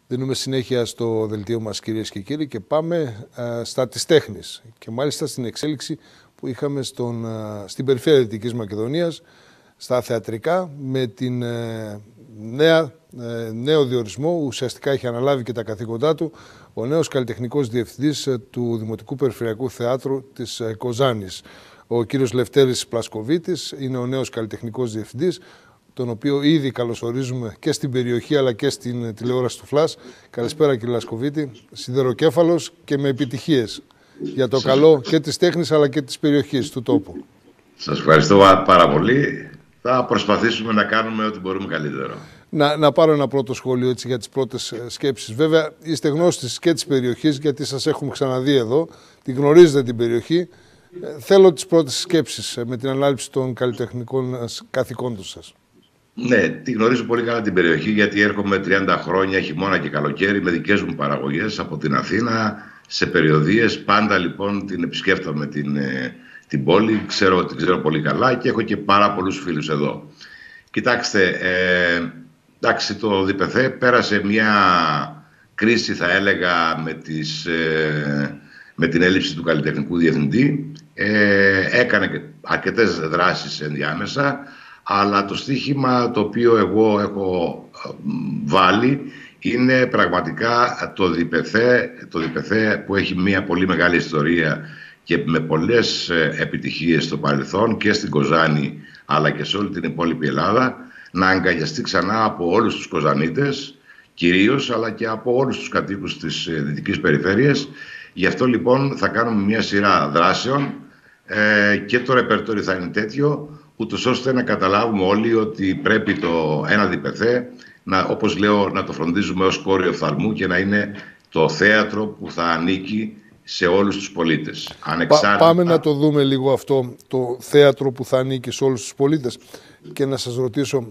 Δίνουμε συνέχεια στο δελτίο μας, κυρίες και κύριοι, και πάμε στα της τέχνης και μάλιστα στην εξέλιξη που είχαμε στην περιφέρεια Δυτικής Μακεδονίας, στα θεατρικά, με την νέο διορισμό. Ουσιαστικά έχει αναλάβει και τα καθήκοντά του ο νέος καλλιτεχνικός διευθυντής του Δημοτικού Περιφερειακού Θεάτρου της Κοζάνης. Ο κύριος Λευτέρης Πλασκοβίτης είναι ο νέος καλλιτεχνικός διευθυντής, τον οποίο ήδη καλωσορίζουμε και στην περιοχή αλλά και στην τηλεόραση του ΦΛΑΣ. Καλησπέρα, κύριε Λασκοβίτη. Σιδεροκέφαλος και με επιτυχίες για το καλό και της τέχνης αλλά και της περιοχής, του τόπου. Σας ευχαριστώ πάρα πολύ. Θα προσπαθήσουμε να κάνουμε ό,τι μπορούμε καλύτερο. Να πάρω ένα πρώτο σχόλιο έτσι, για τις πρώτες σκέψεις. Βέβαια, είστε γνώστης και της περιοχής, γιατί σας έχουμε ξαναδεί εδώ, την γνωρίζετε την περιοχή. Θέλω τις πρώτες σκέψεις με την ανάληψη των καλλιτεχνικών καθηκόντων σας. Ναι, τη γνωρίζω πολύ καλά την περιοχή, γιατί έρχομαι 30 χρόνια χειμώνα και καλοκαίρι με δικές μου παραγωγές από την Αθήνα σε περιοδίες. Πάντα λοιπόν την επισκέφτομαι την πόλη, την ξέρω πολύ καλά και έχω και πάρα πολλούς φίλους εδώ. Κοιτάξτε, εντάξει, το ΔΠΘ πέρασε μια κρίση, θα έλεγα, με την έλλειψη του καλλιτεχνικού διευθυντή. Έκανε και αρκετές δράσεις ενδιάμεσα, αλλά το στίχημα το οποίο εγώ έχω βάλει είναι πραγματικά το ΔΠΘ που έχει μια πολύ μεγάλη ιστορία και με πολλές επιτυχίες στο παρελθόν και στην Κοζάνη αλλά και σε όλη την υπόλοιπη Ελλάδα, να αγκαλιαστεί ξανά από όλους τους Κοζανίτες κυρίως, αλλά και από όλους τους κατοίκους της Δυτικής Περιφέρειας. Γι' αυτό λοιπόν θα κάνουμε μια σειρά δράσεων και το ρεπερτόριο θα είναι τέτοιο, ούτως ώστε να καταλάβουμε όλοι ότι πρέπει ένα ΔΠΘ, όπως λέω, να το φροντίζουμε ως κόριο οφθαλμού και να είναι το θέατρο που θα ανήκει σε όλους τους πολίτες. Πάμε να το δούμε λίγο αυτό, το θέατρο που θα ανήκει σε όλους τους πολίτες, και να σας ρωτήσω,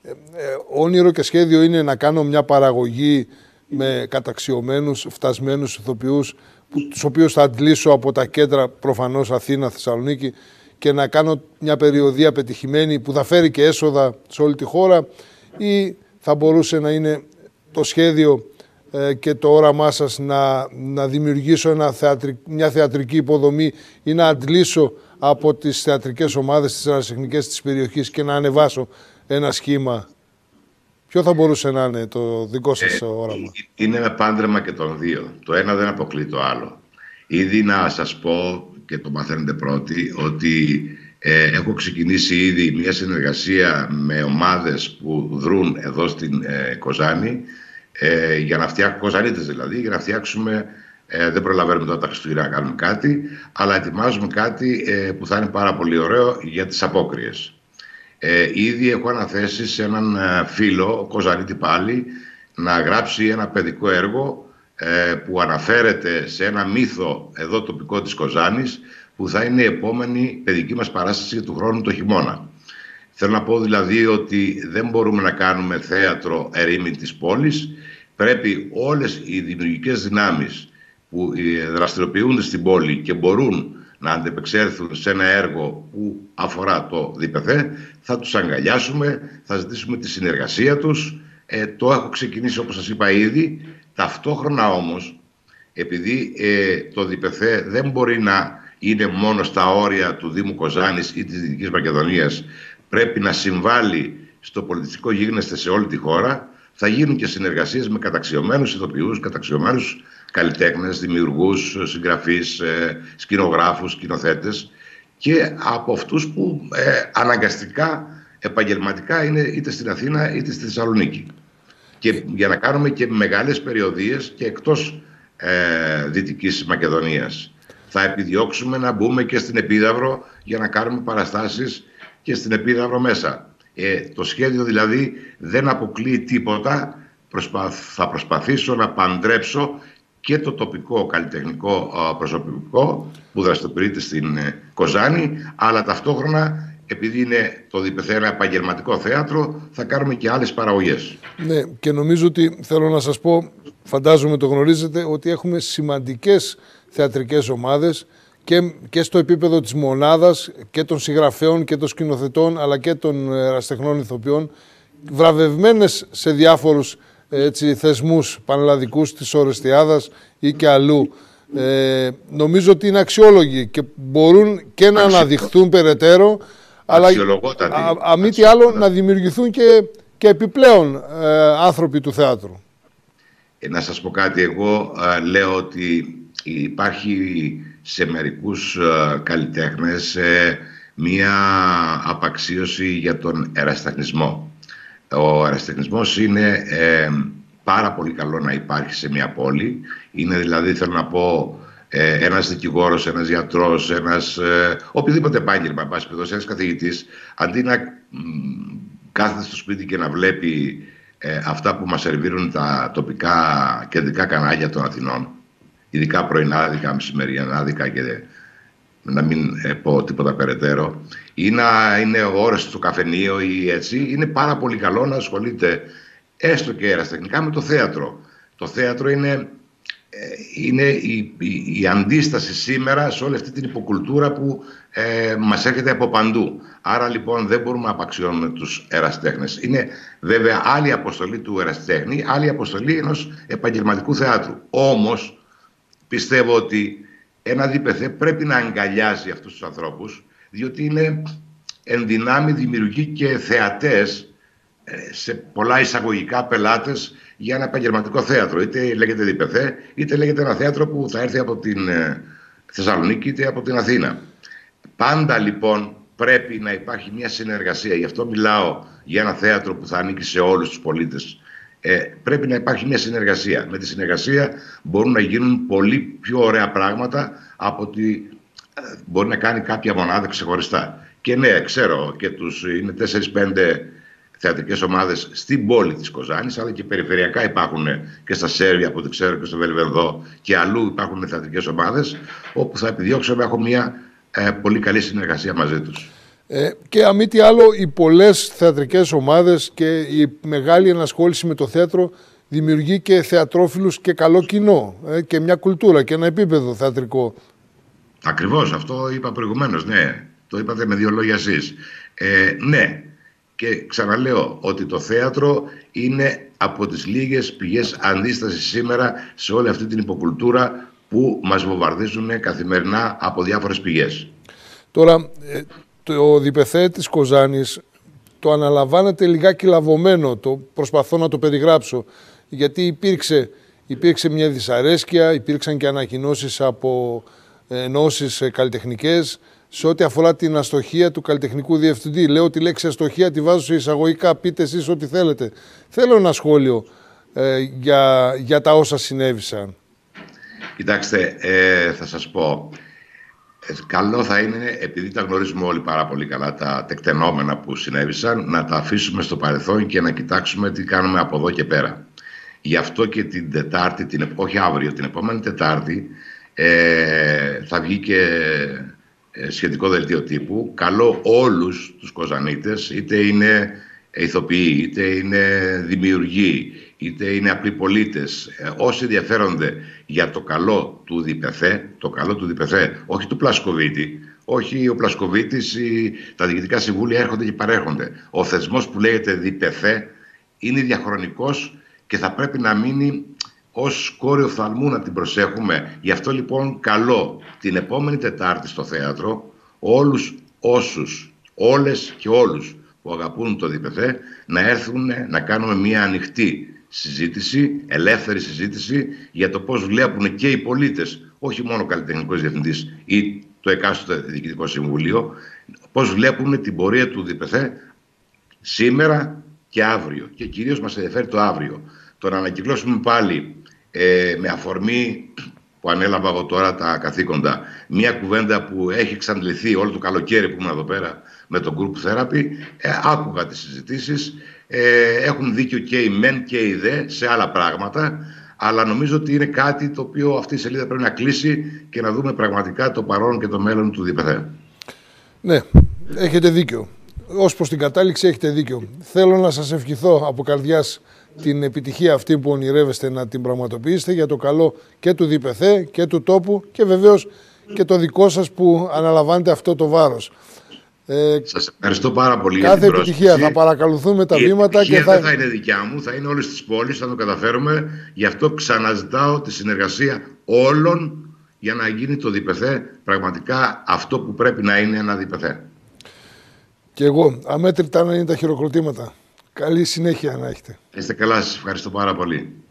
όνειρο και σχέδιο είναι να κάνω μια παραγωγή με καταξιωμένους, φτασμένους ηθοποιούς, τους οποίους θα αντλήσω από τα κέντρα, προφανώς Αθήνα, Θεσσαλονίκη, και να κάνω μια περιοδία πετυχημένη που θα φέρει και έσοδα σε όλη τη χώρα, ή θα μπορούσε να είναι το σχέδιο και το όραμά σας να δημιουργήσω μια θεατρική υποδομή ή να αντλήσω από τις θεατρικές ομάδες, τις ερασιτεχνικές της περιοχής και να ανεβάσω ένα σχήμα? Ποιο θα μπορούσε να είναι το δικό σας όραμα? Είναι ένα πάντρεμα και των δύο. Το ένα δεν αποκλεί το άλλο. Ήδη να σας πω, και το μαθαίνετε πρώτοι, ότι έχω ξεκινήσει ήδη μια συνεργασία με ομάδες που δρούν εδώ στην Κοζάνη, για να φτιάξουμε, Κοζανίτες δηλαδή, για να φτιάξουμε, δεν προλαβαίνουμε τώρα τα Χριστούγεννα να κάνουμε κάτι, αλλά ετοιμάζουμε κάτι που θα είναι πάρα πολύ ωραίο για τις απόκριες. Ήδη έχω αναθέσει σε έναν φίλο, Κοζανίτη πάλι, να γράψει ένα παιδικό έργο που αναφέρεται σε ένα μύθο εδώ τοπικό της Κοζάνης, που θα είναι η επόμενη παιδική μας παράσταση του χρόνου το χειμώνα. Θέλω να πω δηλαδή ότι δεν μπορούμε να κάνουμε θέατρο ερήμην της πόλης. Πρέπει όλες οι δημιουργικές δυνάμεις που δραστηριοποιούνται στην πόλη και μπορούν να αντεπεξέλθουν σε ένα έργο που αφορά το ΔΠΘ, θα τους αγκαλιάσουμε, θα ζητήσουμε τη συνεργασία τους. Το έχω ξεκινήσει, όπως σας είπα ήδη. Ταυτόχρονα όμως, επειδή το ΔΠΘ δεν μπορεί να είναι μόνο στα όρια του Δήμου Κοζάνης ή της Δυτικής Μακεδονίας, πρέπει να συμβάλλει στο πολιτιστικό γίγνεσθε σε όλη τη χώρα. Θα γίνουν και συνεργασίες με καταξιωμένους ηθοποιούς, καταξιωμένους καλλιτέχνες, δημιουργούς, συγγραφείς, σκηνογράφους, σκηνοθέτες, και από αυτούς που αναγκαστικά, επαγγελματικά είναι είτε στην Αθήνα είτε στη Θεσσαλονίκη. Και για να κάνουμε και μεγάλες περιοδίες και εκτός Δυτικής Μακεδονίας. Θα επιδιώξουμε να μπούμε και στην Επίδαυρο για να κάνουμε παραστάσεις και στην Επίδαυρο μέσα. Το σχέδιο δηλαδή δεν αποκλείει τίποτα. Θα προσπαθήσω να παντρέψω και το τοπικό καλλιτεχνικό προσωπικό που δραστηριοποιείται στην Κοζάνη, αλλά ταυτόχρονα, επειδή είναι το ΔΠΘ ένα επαγγελματικό θέατρο, θα κάνουμε και άλλες παραγωγές. Ναι, και νομίζω ότι θέλω να σας πω, φαντάζομαι το γνωρίζετε, ότι έχουμε σημαντικές θεατρικές ομάδες και στο επίπεδο της μονάδας και των συγγραφέων και των σκηνοθετών, αλλά και των ερασιτεχνών ηθοποιών, βραβευμένες σε διάφορους θεσμούς πανελλαδικούς της Ορεστιάδας ή και αλλού. Νομίζω ότι είναι αξιόλογοι και μπορούν και να αναδειχθούν περαιτέρω, αλλά μη τι άλλο να δημιουργηθούν και επιπλέον άνθρωποι του θεάτρου. Να σας πω κάτι, εγώ λέω ότι υπάρχει σε μερικούς καλλιτέχνες μία απαξίωση για τον ερασιτεχνισμό. Ο ερασιτεχνισμός είναι πάρα πολύ καλό να υπάρχει σε μια πόλη. Είναι δηλαδή, θέλω να πω, ένας δικηγόρος, ένας γιατρός, οποιοδήποτε επάγγελμα, ένας καθηγητής, αντί να κάθεται στο σπίτι και να βλέπει αυτά που μας σερβίρουν τα τοπικά κεντρικά κανάλια των Αθηνών, ειδικά πρωινάδικα, μεσημεριανάδικα και να μην πω τίποτα περαιτέρω, ή να είναι ώρες στο καφενείο ή έτσι, είναι πάρα πολύ καλό να ασχολείται έστω και ερασιτεχνικά με το θέατρο. Το θέατρο είναι η αντίσταση σήμερα σε όλη αυτή την υποκουλτούρα που μας έρχεται από παντού. Άρα λοιπόν δεν μπορούμε να απαξιώνουμε τους ερασιτέχνες. Είναι βέβαια άλλη αποστολή του ερασιτέχνη, άλλη αποστολή ενός επαγγελματικού θεάτρου. Όμως πιστεύω ότι ένα ΔΠΘ πρέπει να αγκαλιάζει αυτούς τους ανθρώπους, διότι είναι εν δυνάμει δημιουργοί και θεατές, σε πολλά εισαγωγικά πελάτες για ένα επαγγελματικό θέατρο. Είτε λέγεται ΔΠΘ, είτε λέγεται ένα θέατρο που θα έρθει από την Θεσσαλονίκη είτε από την Αθήνα. Πάντα λοιπόν πρέπει να υπάρχει μια συνεργασία. Γι' αυτό μιλάω για ένα θέατρο που θα ανήκει σε όλους τους πολίτες. Πρέπει να υπάρχει μια συνεργασία. Με τη συνεργασία μπορούν να γίνουν πολύ πιο ωραία πράγματα από ότι μπορεί να κάνει κάποια μονάδα ξεχωριστά. Και ναι, ξέρω και είναι 4-5 θεατρικές ομάδες στην πόλη της Κοζάνης, αλλά και περιφερειακά υπάρχουν και στα Σέρβια, από ό,τι ξέρω, και στο Βελβενδό και αλλού υπάρχουν θεατρικές ομάδες, όπου θα επιδιώξω να έχω μια πολύ καλή συνεργασία μαζί τους. Και αν μη τι άλλο, οι πολλές θεατρικές ομάδες και η μεγάλη ενασχόληση με το θέατρο δημιουργεί και θεατρόφιλους και καλό κοινό, και μια κουλτούρα και ένα επίπεδο θεατρικό. Ακριβώς, αυτό είπα προηγουμένως, ναι. Το είπατε με δύο λόγια εσείς. Ναι. Και ξαναλέω ότι το θέατρο είναι από τις λίγες πηγές αντίστασης σήμερα σε όλη αυτή την υποκουλτούρα που μας βομβαρδίζουν καθημερινά από διάφορες πηγές. Τώρα, το ΔΠΘ της Κοζάνης το αναλαμβάνεται λιγάκι λαβωμένο, προσπαθώ να το περιγράψω, γιατί υπήρξε μια δυσαρέσκεια, υπήρξαν και ανακοινώσεις από ενώσεις καλλιτεχνικές σε ό,τι αφορά την αστοχία του καλλιτεχνικού διευθυντή. Λέω τη λέξη αστοχία τη βάζω σε εισαγωγικά, πείτε εσείς ό,τι θέλετε. Θέλω ένα σχόλιο για τα όσα συνέβησαν. Κοιτάξτε, θα σας πω, καλό θα είναι, επειδή τα γνωρίζουμε όλοι πάρα πολύ καλά τα τεκτενόμενα που συνέβησαν, να τα αφήσουμε στο παρελθόν και να κοιτάξουμε τι κάνουμε από εδώ και πέρα. Γι' αυτό και την Τετάρτη, όχι αύριο, την επόμενη Τετάρτη, θα βγει και σχετικό δελτίο τύπου. Καλώ όλους τους Κοζανίτες, είτε είναι ηθοποιοί, είτε είναι δημιουργοί, είτε είναι απλοί πολίτες, όσοι ενδιαφέρονται για το καλό του ΔΠΘ, όχι του Πλασκοβίτη, όχι ο Πλασκοβίτης, τα διοικητικά συμβούλια έρχονται και παρέρχονται. Ο θεσμός που λέγεται ΔΠΘ είναι διαχρονικός και θα πρέπει να μείνει ως κόριο οφθαλμού, να την προσέχουμε. Γι' αυτό λοιπόν καλώ την επόμενη Τετάρτη στο θέατρο όλες και όλους που αγαπούν το ΔΠΘ να έρθουν να κάνουμε μια ανοιχτή συζήτηση, ελεύθερη συζήτηση για το πώς βλέπουν και οι πολίτες, όχι μόνο ο καλλιτεχνικός διευθυντής ή το εκάστοτε διοικητικό συμβούλιο, πώς βλέπουν την πορεία του ΔΠΘ σήμερα και αύριο. Και κυρίως μας ενδιαφέρει το αύριο. Το να ανακυκλώσουμε πάλι με αφορμή που ανέλαβα εγώ τώρα τα καθήκοντα, μια κουβέντα που έχει εξαντληθεί όλο το καλοκαίρι που ήμουν εδώ πέρα με το Group Therapy, άκουγα τις συζητήσεις, έχουν δίκιο και οι μεν και οι δε σε άλλα πράγματα, αλλά νομίζω ότι είναι κάτι το οποίο αυτή η σελίδα πρέπει να κλείσει και να δούμε πραγματικά το παρόν και το μέλλον του ΔΠΘ. Ναι, έχετε δίκιο. Ως προς την κατάληξη έχετε δίκιο. Θέλω να σας ευχηθώ από καρδιάς την επιτυχία αυτή που ονειρεύεστε να την πραγματοποιήσετε για το καλό και του ΔΠΘ και του τόπου και βεβαίως και το δικό σας που αναλαμβάνετε αυτό το βάρος. Σας ευχαριστώ πάρα πολύ κάθε για την επιτυχία. πρόσκληση. Θα παρακολουθούμε τα Η βήματα. επιτυχία δεν θα είναι δικιά μου, θα είναι όλες τις πόλεις, θα το καταφέρουμε. Γι' αυτό ξαναζητάω τη συνεργασία όλων για να γίνει το ΔΠΘ πραγματικά αυτό που πρέπει να είναι ένα ΔΠΘ. Και εγώ, αμέτρητα να είναι τα χειροκροτήματα. Καλή συνέχεια να έχετε. Είστε καλά, σας ευχαριστώ πάρα πολύ.